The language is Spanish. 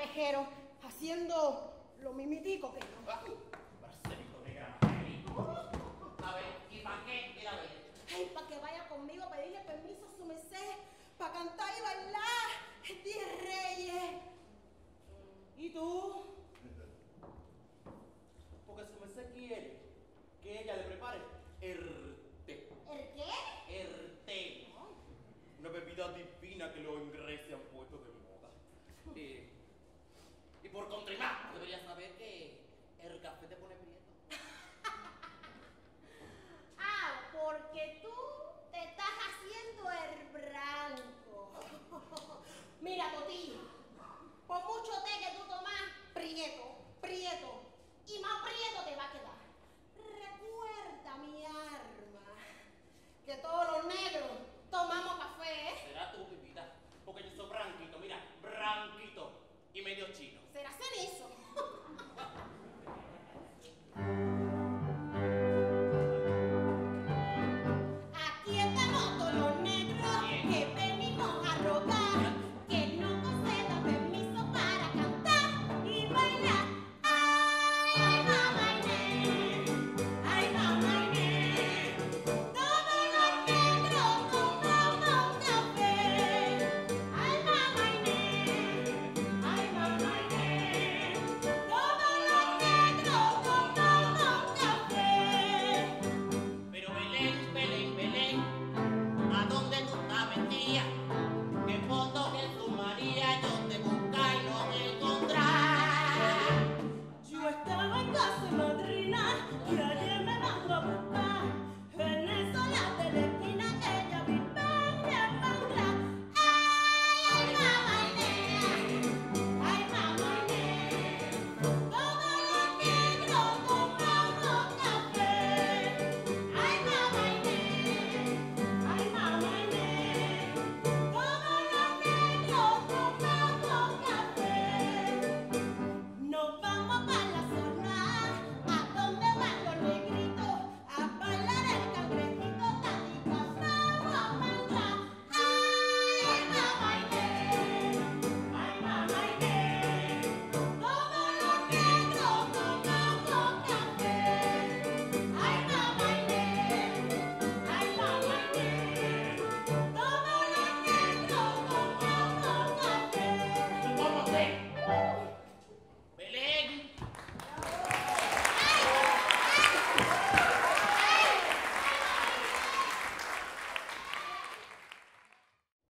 callejeros haciendo lo mimitico que no. Marcelito negra. A ver, ¿y para qué ir a ver? Ay, para que vaya conmigo a pedirle permiso a su merced para cantar y bailar el Día de Reyes. ¿Y tú? Porque su merced quiere que ella le prepare el té. ¿El qué? El té. Una bebida divina que los ingleses han puesto de moda. Y por contramás, deberías saber que el café te pone prieto. Ah, porque tú te estás haciendo el blanco. Mira, Totillo, por mucho té que tú tomas, prieto, y más prieto te va a quedar. Recuerda, mi arma, que todos los negros tomamos café, ¿eh? Será tú, pipita, porque yo soy branquito, mira, branquito y medio chino. Será cenizo. Aquí estamos todos los negros que venimos a rogar, que no conceda permiso para cantar y bailar. Ay, mamá Inés, ay, mamá Inés, todos los negros tomamos café. Ay, mamá Inés, ay, mamá Inés, todos los negros tomamos café. Pero Belén, Belén, Belén, ¿a dónde tú estás metida? Que foto Jesús María yo te busca y no me encontrar. Yo estaba en casa de madrina y ayer me mandó a buscar. Venezuela de la esquina, ella vive en Bangla. Ay, mamá Inés, ay, mamá Inés, todos los negros tomamos café. Ay, mamá Inés, ay, mamá Inés, todos los negros tomamos café. Nos vamos para la zona, a donde van los negritos, a bailar el cangrejito, tatica, bravo, mantra. Ay, mamá Inés, ay, mamá Inés, todos los negros tomamos café. Ay, mamá Inés, ay, mamá Inés, todos los negros tomamos café. ¿Cómo te?